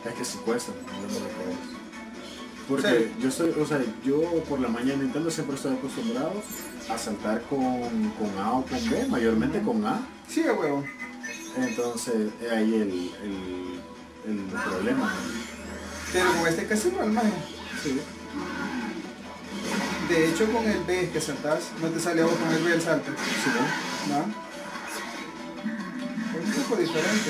Es que sí cuesta, porque sí. Yo soy, o sea, yo por la mañana Nintendo siempre estoy acostumbrado a saltar con A o con B, mayormente con A. Sí, a huevo. Entonces ahí el problema. Pero con este casi igual, maje. Sí. De hecho, con el B que saltás, no te sale a vos con el B el salto. Sí, ¿no? ¿No? Es un poco diferente.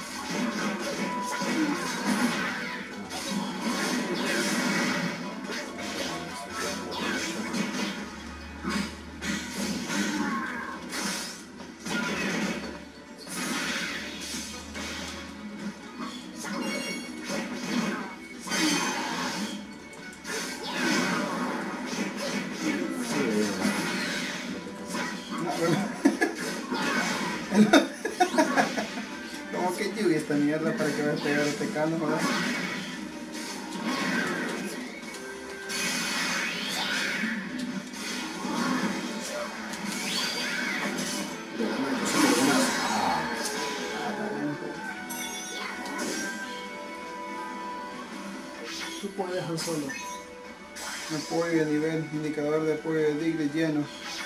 ¿Cómo que lluvia esta mierda para que vayas a pegar este cano, joder? Tú puedes dejar solo. Apoyo de nivel, indicador de apoyo de Digley lleno.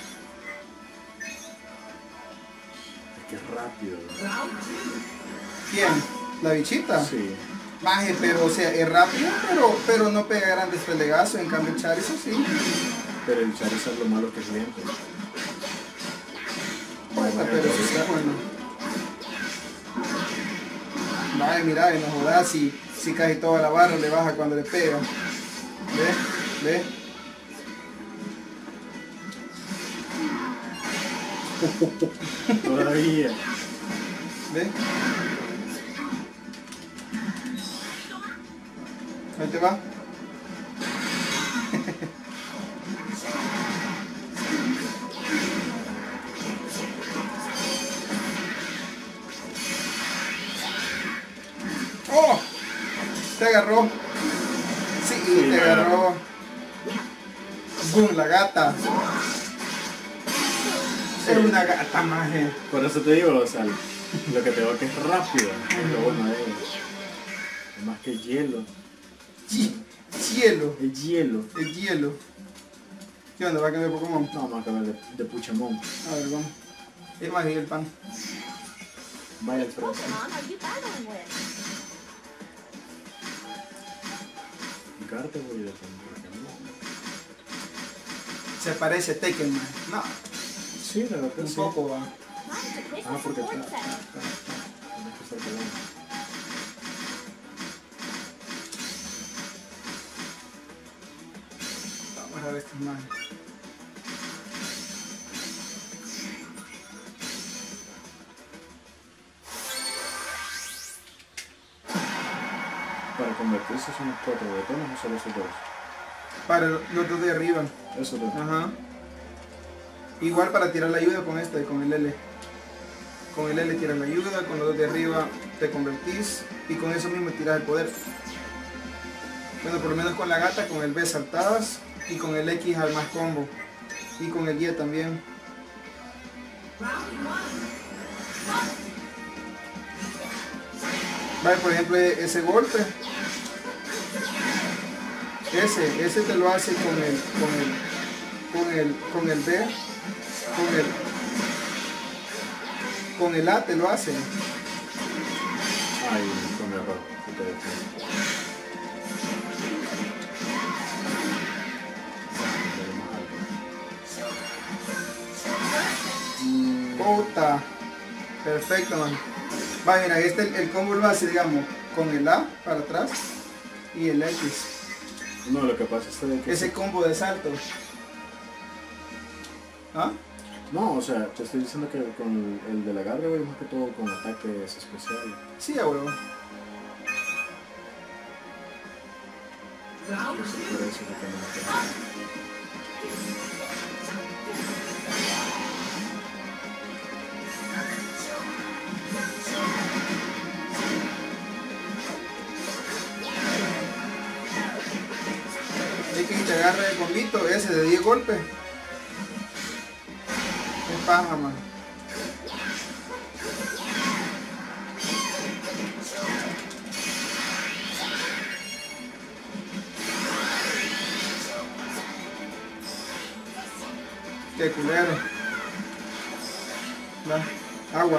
Es que es rápido, ¿no? ¿Quién? ¿La bichita? Sí. Maje, pero o sea, es rápido, pero no pega grandes pelegazos, en cambio el Charizard sí. Pero el Charizard lo malo que es lento. Pero sí sí, bueno. Maje, mira, y no jodas, si casi toda la barra le baja cuando le pega. ¿Ve? Todavía. ¿Ve? Ahí te va. ¡Oh! Te agarró. Sí, te agarró. ¡Bum! La gata. Es una gata, maje. Por eso te digo, o sea, lo que te veo que es rápido. Es lo bueno de ella. Es más que hielo. Cielo. Es hielo. El hielo. ¿Qué onda? ¿Va a cambiar Pokémon? No, vamos a cambiar de Puchamón. A ver, vamos. Es más, y el pan. Vaya al frente. Gardevoir de Pokémon. Se parece a Tekken, man. No, Sí, la verdad un sí. poco va. Ah, porque está. Tienes que estar pelando. Vamos a ver estos más. Para convertirse son los 4 botones o solo esos 2. Para los dos de arriba. Esos 2. Ajá. Igual para tirar la ayuda con esta y con el L. Con el L tiras la ayuda, con los dos de arriba te convertís y con eso mismo tiras el poder. Bueno, por lo menos con la gata, con el B saltabas y con el X al más combo. Y con el Y también. Vale, por ejemplo, ese golpe. Ese te lo hace con el B. Con el A te lo hace. Ay, con error. Puta. Perfecto, man. Va, mira, el combo lo hace, digamos, con el A para atrás y el X. No, lo que pasa es que... Ese combo de salto. ¿Ah? No, o sea, te estoy diciendo que con el de la Gardevoir más que todo con ataques especiales. Sí, a huevo. Por eso es que no Hay que te agarre el combito ese de 10 golpes. Es paja, man. Qué culero. Va, agua.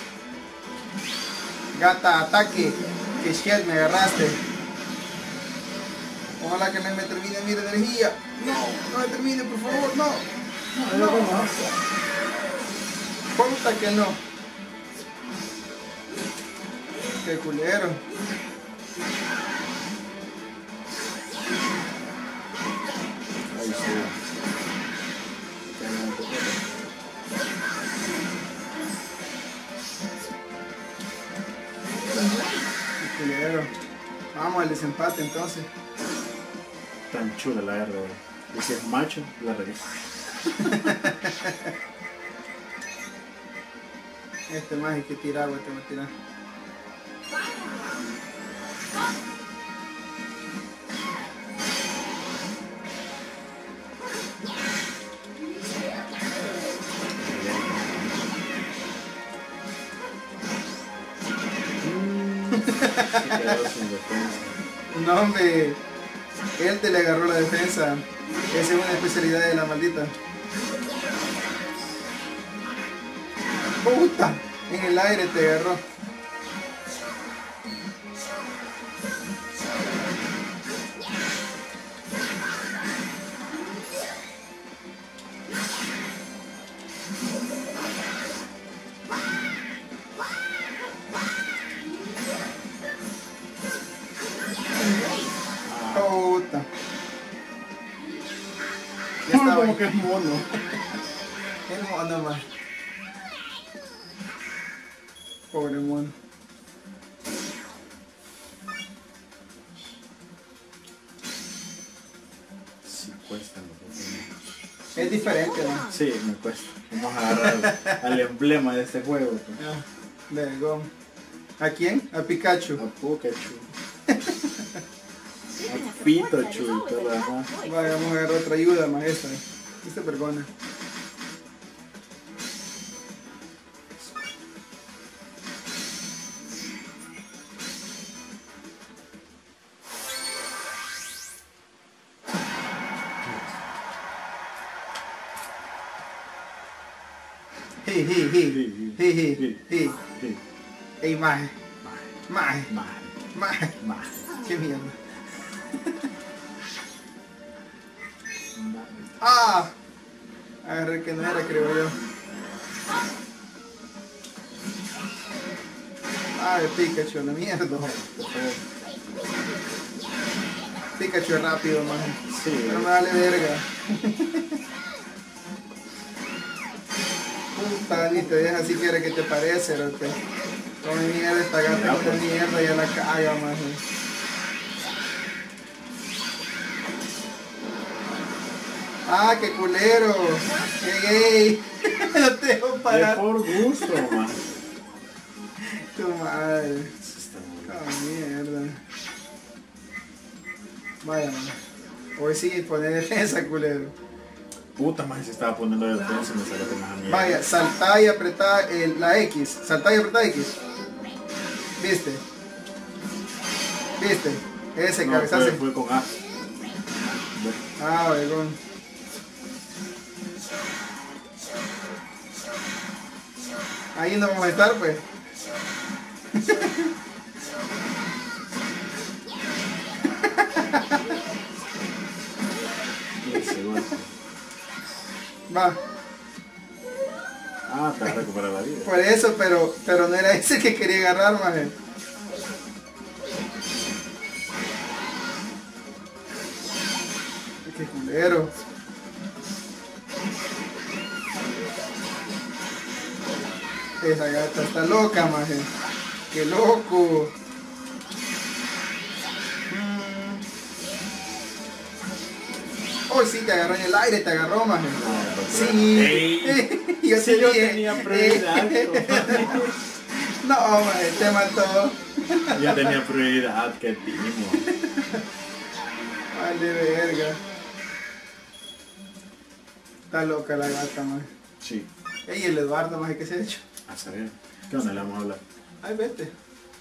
Gata, ataque. Que shit, me agarraste. Ojalá que no me termine mi energía. No, no me termine, por favor, no. No. Puta que no. Qué culero. Ahí sí. Qué culero. Vamos al desempate entonces. Tan chula la R, güey. Y si es macho, la regresa. Este más hay que tirar agua, te voy a tirar. Se quedó sin defensa. No, hombre. Él te le agarró la defensa. Esa es una especialidad de la maldita. Puta. En el aire te agarró. Puta. Ya estaba Como ahí. que es mono. El mono más. Pobre mono. Sí, cuesta, ¿no? Es diferente, ¿no? Sí, me cuesta. Vamos a agarrar al emblema de este juego. Pues. Ah, vergón. ¿A quién? A Pikachu. A Pikachu. A Pikachu y todo lo demás. Vaya, vamos a agarrar otra ayuda, maestra. Esta vergona. Hey. Ey, maje. Maje. Qué mierda. ¡Ah! Agarré que no era, creo yo. Ah, de Pikachu, la mierda. Pikachu es rápido, maje. Sí, No me vale verga. Puta, ni te deja siquiera que te parece, loco. Come mierda esta gata con mierda, ya la caga, maje. Ah, qué culero. Qué gay. No te dejo es parar. por gusto, man. Tu madre. Eso está muy bien. Ah, mierda. Vaya, man. Hoy sí, poner defensa, culero. Puta madre, se estaba poniendo de defensa y me salió con una mierda. Vaya, saltá y apretá la X. Saltá y apretá X. ¿Viste? ¿Viste? Ese No, cabezazo. fue con A. Ah, vergón. Ahí no vamos a estar, pues. Ese golpe. Va. Ah, te va a recuperar la vida. Por eso, pero no era ese que quería agarrar, maje. Qué culero. Esa gata está loca, maje. Qué loco. Oh, sí, te agarró en el aire, te agarró, maje. Sí. Ey, Yo sí, te yo dije. tenía prioridad. No, maje, te mató. Yo tenía prioridad, que timo. Vale, verga. Está loca la gata, maje. Sí. Ey, el Eduardo, maje, ¿qué se ha hecho? A saber. ¿Qué onda le vamos a hablar? Ay, vete.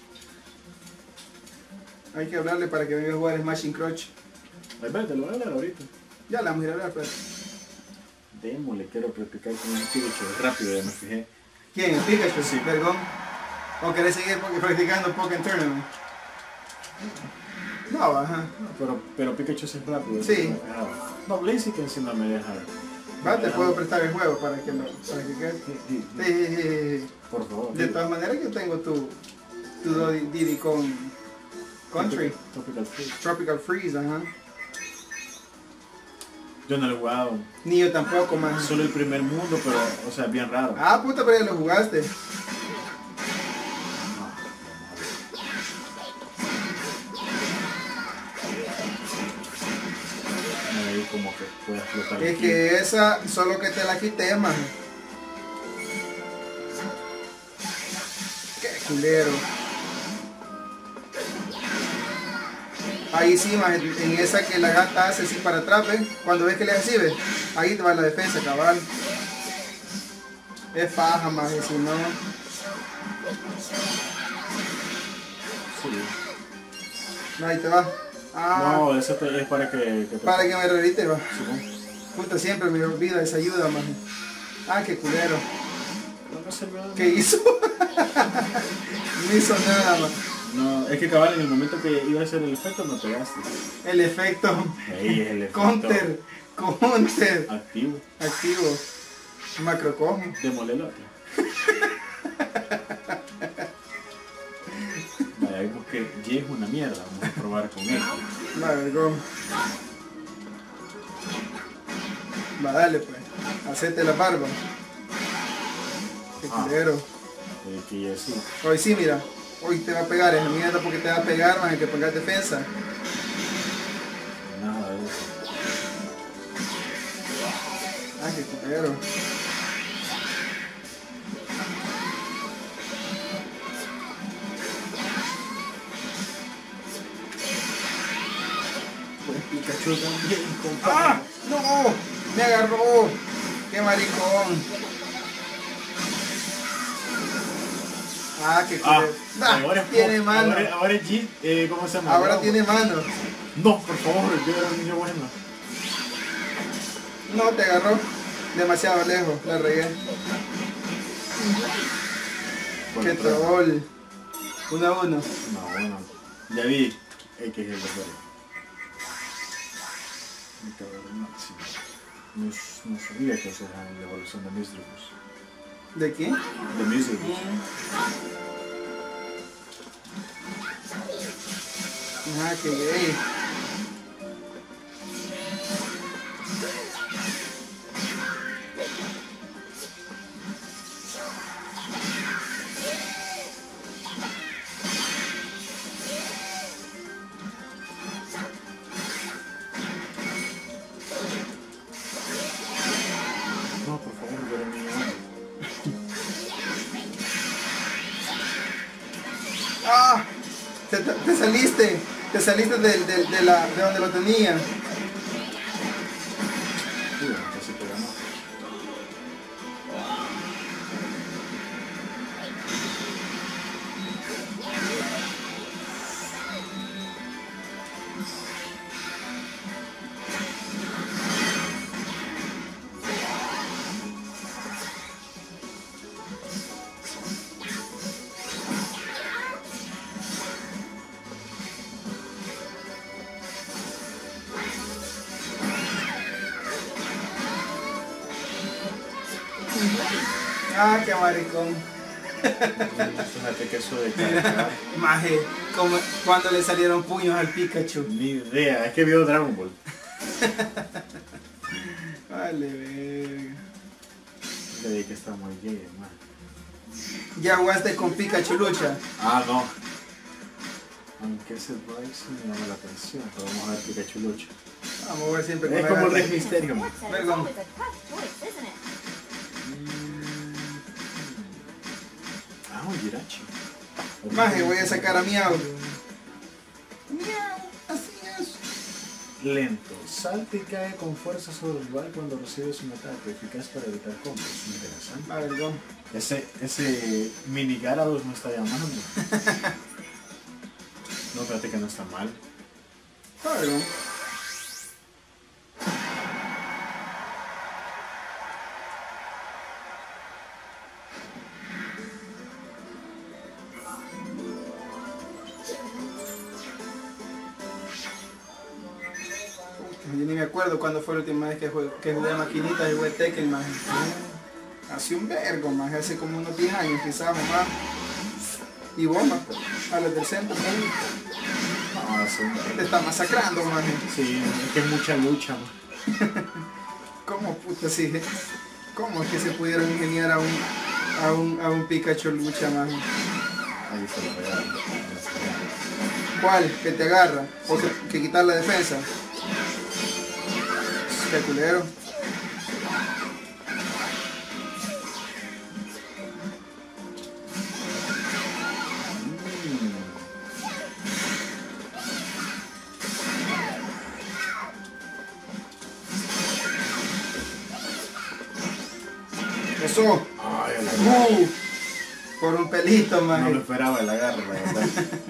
Hay que hablarle para que venga a jugar Smashing Crotch. Ay, vete, lo voy a hablar ahorita. Ya la vamos a ir a hablar, pero. Demo, le quiero practicar con un Pikachu rápido, ya me fijé. ¿Quién? ¿El Pikachu? Sí. Vergón. ¿O querés seguir practicando Pokémon Tournament? No, ajá. Pero Pikachu es rápido. Sí. No, Blaziken sí no me deja. Va, te puedo prestar el juego para que quede. Sí. Por favor. De todas maneras yo tengo tu Diddy con Country. Tropical Freeze, ajá. Yo no lo he jugado. Ni yo tampoco, man. Solo el primer mundo, pero, o sea, bien raro. Ah, puta, pero ya lo jugaste. Ahí como que puede explotar. Es que esa, solo que te la quité, man. Qué culero. Ahí sí, man, en esa que la gata hace así para atrás, ¿ves? Cuando ves que le hace así, ¿ves? Ahí te va la defensa, cabal. Es faja, man, y si no... Sí. Ahí te va. Ah, No, eso es para que te... para que me revite, va. Sí, ¿no? Puta, siempre me olvida esa ayuda, man. Ah, qué culero. No sirvió de ¿Qué hizo? No hizo nada, man. No, es que cabal en el momento que iba a hacer el efecto no pegaste. El efecto. Ahí es el efecto. Counter. Activo. Activo. Macrocojo. Demolelote. Vaya, vimos que G es una mierda. Vamos a probar con él. Vergón. Va, dale pues. Hacete la barba. Qué culero. Que ya sí. Hoy sí, mira. Hoy te va a pegar. Es mierda porque te va a pegar, man. Hay que pongas defensa. Nada de eso. Ah, qué culero. Pues Pikachu también, compadre. ¡Ah! ¡No! ¡Me agarró! ¡Qué maricón! Ah, qué culero. Ahora es Tiene pop. mano. Ahora es G. ¿Cómo se llama? Ahora No, tiene mano. No, por favor, yo era un niño bueno. No, te agarró demasiado lejos. La regué. Qué troll. 1-1. No, bueno. Ya vi. Que es el mejor. Mi cabrón máximo. No sabía que esa era la evolución de Misdreavus. ¿De quién? De Misdreavus. Ah, qué gay. No, por favor, yo era un niño bueno. ¡Ah! Te saliste. Te saliste de donde lo tenía. Casi te ganó. Ah, qué maricón. Fíjate que eso de cargar, Maje, como cuando le salieron puños al Pikachu. ni idea, es que vio Dragon Ball. Vale, verga. Le dije que está muy gay, man. Ya jugaste con Pikachu Lucha. Ah, no. Aunque ese break sí me llama la atención, pero vamos a ver Pikachu lucha. Vamos a ver siempre con Es la como el gata. Rey Misterio, man. Perdón. Ah, un Jirachi. Maje, voy a sacar a Miau. Miau, así es. Lento. Salta y cae con fuerza sobre el rival cuando recibes un ataque eficaz para evitar combos. Interesante. Perdón. Ese mini Gyarados me está llamando. No, espérate que no está mal. Perdón. Yo ni me acuerdo cuándo fue la última vez que jugué maquinitas y jugué Tekken, más. Hace un vergo, más. Hace como unos 10 años quizás, más. Y bomba, a los del centro, ¿no? Ah, sí. Te está masacrando, más. Sí, es que es mucha lucha, man. ¿Cómo puta sí? ¿Cómo es que se pudieron ingeniar a un Pikachu lucha, más? Ahí se lo regalan. ¿Cuál? ¿Que te agarra? ¿O que quitar la defensa? Qué culero. Eso. Ay, la Por un pelito, man. no me esperaba el agarre, la verdad.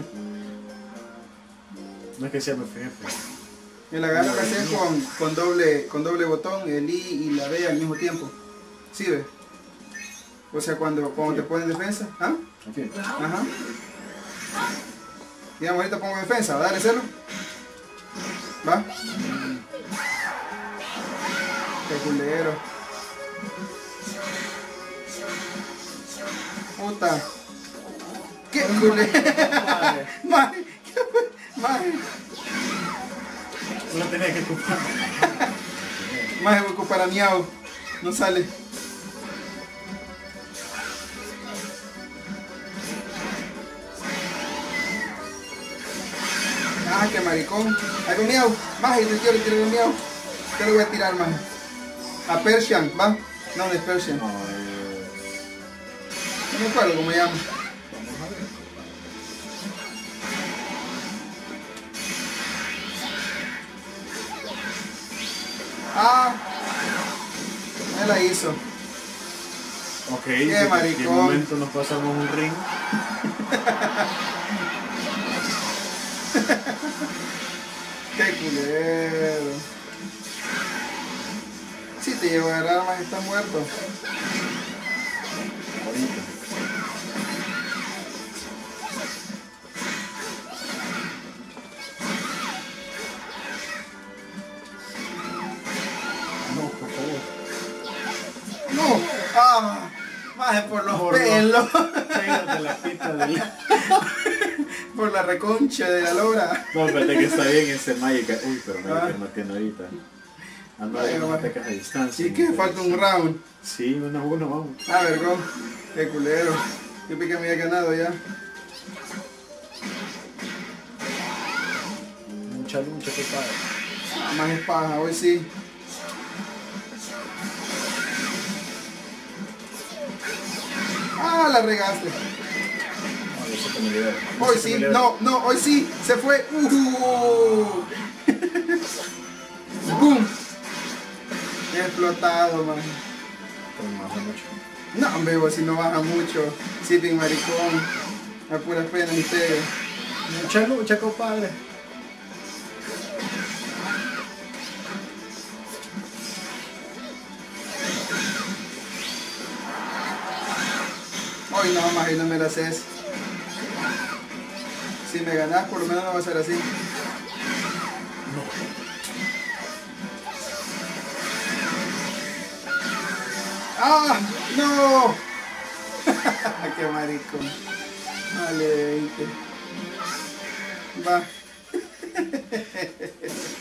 No es que sea mi jefe. El agarro lo haces con doble botón, el I y la B al mismo tiempo. ¿Sí ves? O sea, cuando te pones defensa. ¿Ah? Aquí. Ajá. Digamos, ahorita pongo defensa. ¿Va a darle cero? ¿Va? Qué culero. Puta. Qué culero. Madre. Madre. No tenía que ocupar. Más voy a ocupar a Miau. No sale. Ah, qué maricón. Ahí va Miau. Más, yo le tiro a Miau. ¿Qué le voy a tirar, más? A Persian, ¿va? No, no es Persian. No, No me acuerdo cómo se llama. Ah, me la hizo. ok, Qué maricón. ¿En qué momento nos pasamos un ring? Qué culero. Si te llevo a agarrar, más está muerto. Ahorita. No, por favor. No, ah, más por los pelos. Pégate la pita de la... Por la reconcha de la lora. No, espérate que está bien ese Magic. Uy, pero Magic no tiene ahorita. Ando ahí con atacas a distancia. Sí que falta un round. Sí, 1-1, vamos. Ah, vergón. Qué culero. Yo pensé que me había ganado ya. Mucha lucha, qué padre. Ah, más es paja, hoy sí. Ah, la regaste. No, yo sé que me libero. Hoy sí, no, hoy sí, se fue. ¡Bum! Explotado, man. Pero no hace mucho. No, hombre, vos si no baja mucho. Sí, pin maricón. A puras penas y pegas. Mucha lucha, compadre. Hoy no, más, y no me la haces. Si me ganás, por lo menos no va a ser así. ¡Ah! ¡No! ¡Qué maricón! Vale, 20. Va.